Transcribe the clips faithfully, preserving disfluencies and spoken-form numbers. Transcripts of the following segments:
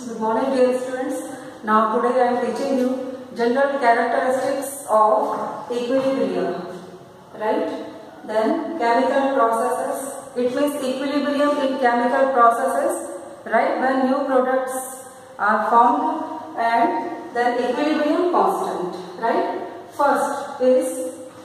Good morning dear students. Now today I am teaching you general characteristics of equilibrium. Right? Then chemical processes. It means equilibrium in chemical processes. Right? When new products are formed and then equilibrium constant. Right? First is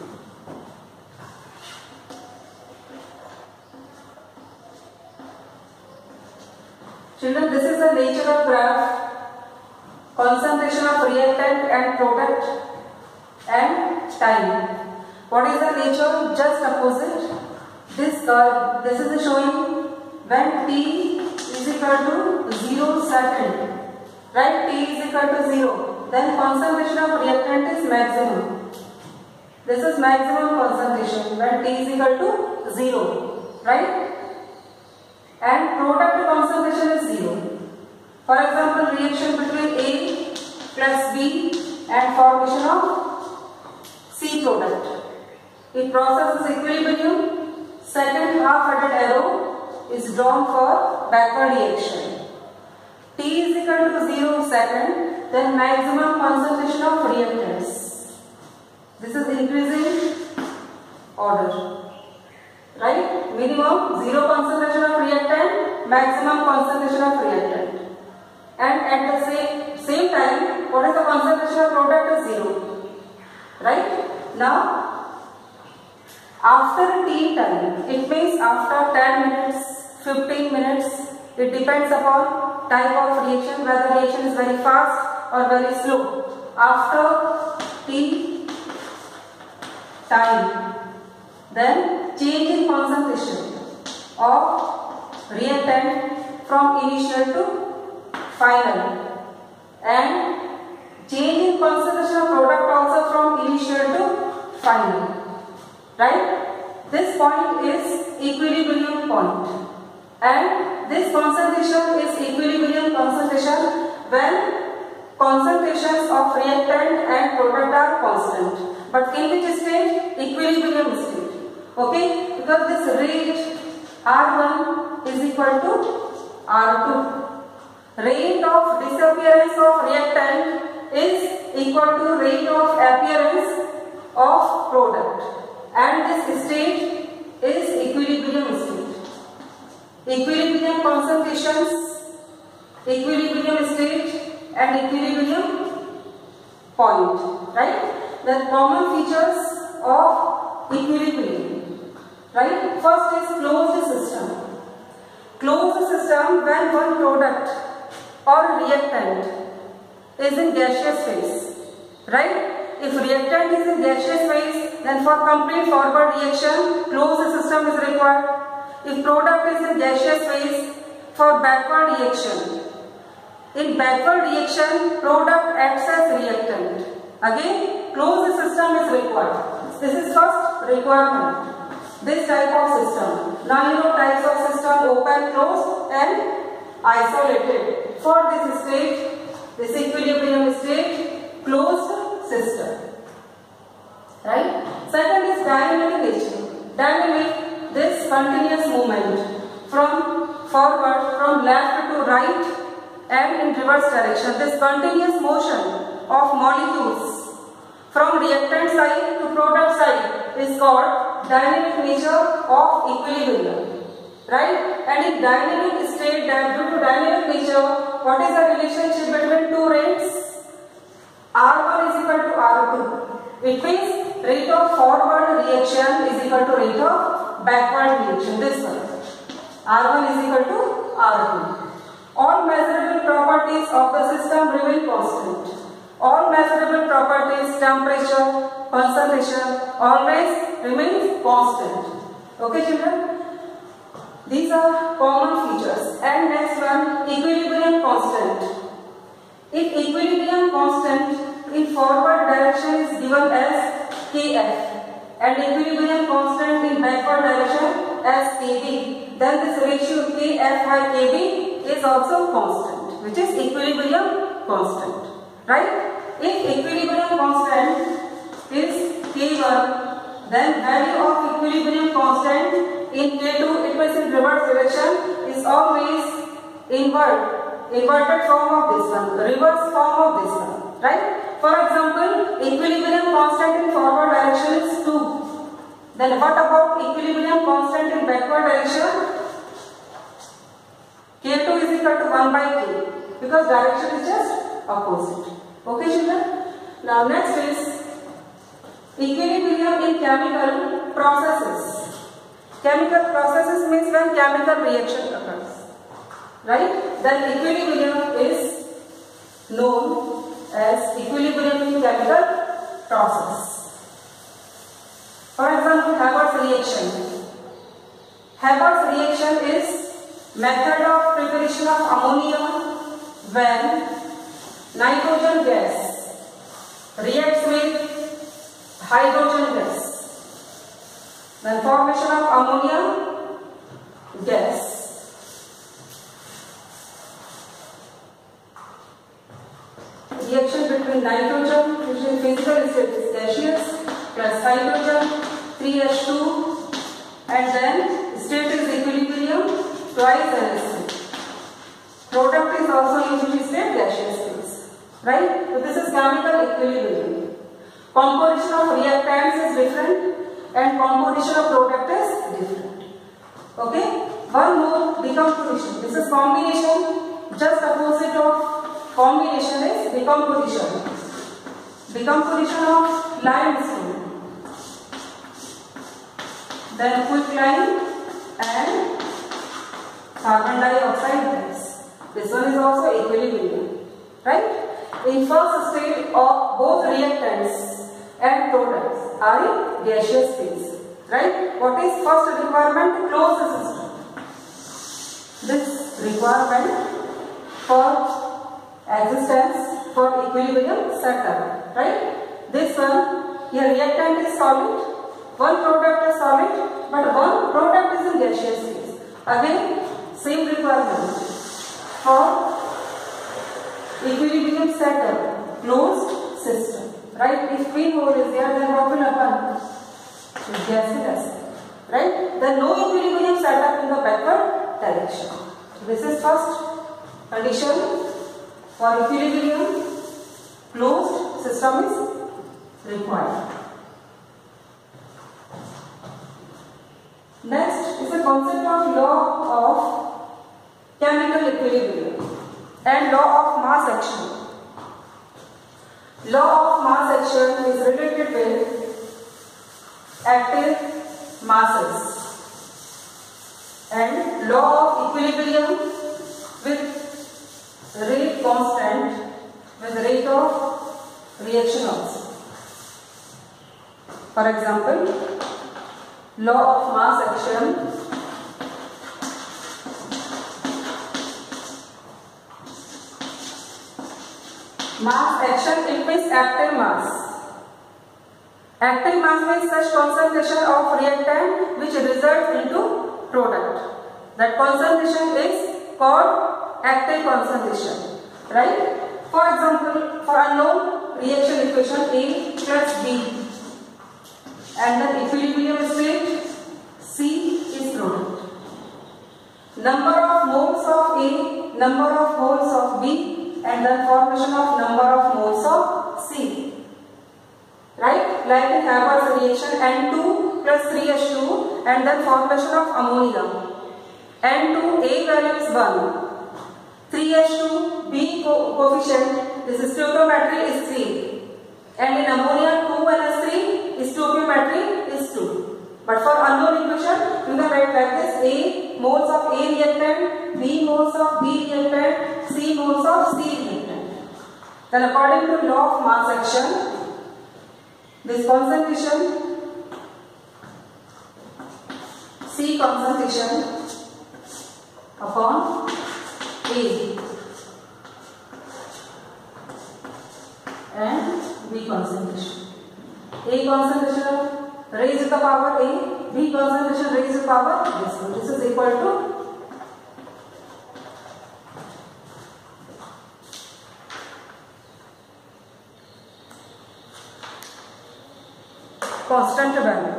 Children, this is the natural graph, concentration of reactant and product and time. What is the nature? Just opposite. This curve, this is showing when t is equal to zero second. Right? T is equal to zero. Then concentration of reactant is maximum. This is maximum concentration when t is equal to zero. Right? And product concentration is zero. For example, reaction between A plus B and formation of C product. If process is equilibrium, second half-headed arrow is drawn for backward reaction. T is equal to zero second, then maximum concentration of reactants. This is increasing order. Right? Minimum zero concentration of reactant, maximum concentration of reactant. And at the same, same time, what is the concentration of product is zero. Right? Now, after T time, it means after ten minutes, fifteen minutes, it depends upon type of reaction, whether reaction is very fast or very slow. After T time, then change in concentration of reactant from initial to final, and change in concentration of product also from initial to final. Right? This point is equilibrium point, and this concentration is equilibrium concentration when concentrations of reactant and product are constant. But in which state? Equilibrium state. Okay, because this rate R one is equal to R two. Rate of disappearance of reactant is equal to rate of appearance of product, and this state is equilibrium state. Equilibrium concentrations, equilibrium state and equilibrium point. Right? The common features of equilibrium. Right? First is closed system. Closed system when one product or reactant is in gaseous phase. Right? If reactant is in gaseous phase, then for complete forward reaction, closed system is required. If product is in gaseous phase, for backward reaction. In backward reaction, product acts as reactant. Again, closed system is required. This is first requirement. This type of system. Now you know types of system: open, closed and isolated. For this state, this equilibrium state, closed system. Right? Second is dynamic nature. Dynamic, this continuous movement from forward, from left to right and in reverse direction. This continuous motion of molecules from reactant side to product side is called dynamic nature of equilibrium. Right? And in dynamic state, that due to dynamic nature, what is the relationship between two rates? R one is equal to R two. It means rate of forward reaction is equal to rate of backward reaction. This one. R one is equal to R two. All measurable properties of the system remain constant. All measurable properties, temperature, concentration, always remains constant. Okay, children? These are common features. And next one, equilibrium constant. If equilibrium constant in forward direction is given as K F and equilibrium constant in backward direction as K B, then this ratio K F by K B is also constant, which is equilibrium constant. Right? If equilibrium constant is K one, then value of equilibrium constant in K two, it means in reverse direction, is always invert, inverted form of this one, reverse form of this one, right? For example, equilibrium constant in forward direction is two. Then what about equilibrium constant in backward direction? K two is equal to one by K, because direction is just opposite. Okay children? Now next is equilibrium in chemical processes. Chemical processes means when chemical reaction occurs, right? Then equilibrium is known as equilibrium in chemical process. For example, Haber's reaction. Haber's reaction is method of preparation of ammonia when nitrogen gas reacts with hydrogen gas. Then formation of ammonia gas. Reaction between nitrogen, which in physical state is gaseous, plus hydrogen, three H two, and then state is equilibrium, twice L S C. Product is also usually state gaseous phase, right? So this is chemical equilibrium. Composition of reactants is different and composition of product is different. Okay? One more decomposition. This is combination. Just opposite of combination is decomposition. Decomposition of limestone. Then quicklime and carbon dioxide gas. This one is also equilibrium, right? In first state of both reactants and products are in gaseous phase, right? What is first requirement? Close the system. This requirement for existence for equilibrium setup, right? This one, here reactant is solid. One product is solid, but one product is in gaseous phase. Again, same requirement for equilibrium setup, closed system, right? If pinhole is there, then what will happen? Gaseous acid, right? Then no equilibrium setup in the backward direction. This is first condition for equilibrium, closed system is required. Next is the concept of law of chemical equilibrium and law of mass action. Law of mass action is related with active masses and law of equilibrium with rate constant with rate of reaction also. For example, law of mass action mass action, it means active mass. Active mass means such concentration of reactant which results into product. That concentration is called active concentration, right? For example, for unknown reaction equation A plus B, and then equilibrium state C is product. Number of moles of A, number of moles of B, and then formation of number of moles of C. Right? Like in Haber's reaction N two plus three H two and then formation of ammonia. N two A value is one. three H two B co coefficient, this stoichiometry is three. And in ammonia two minus three, stoichiometry is two. But for unknown equation, you can write like this: A moles of A reactant, B moles of B reactant, C moles of C reactant. Then according to law of mass action, this concentration, C concentration upon A and B concentration. A concentration raised to the power A, B concentration raised to the power this one. This is equal to constant value,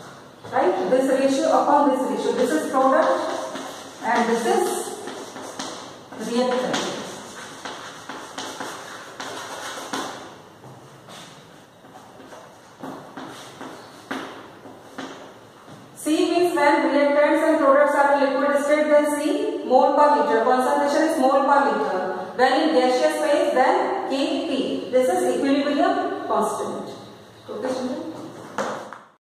right? This ratio upon this ratio. This is product and this is reactant. C means when reactants and products are in liquid state, then C mole per liter. Concentration is mole per liter. When in gaseous phase, then K P. This is equilibrium constant. Okay,